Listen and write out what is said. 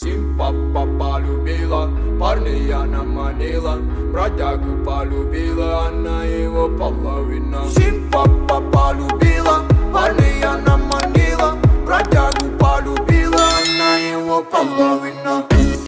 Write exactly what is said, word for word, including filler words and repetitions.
Сим папа полюбила, парня наманила, бродягу полюбила, она его половина.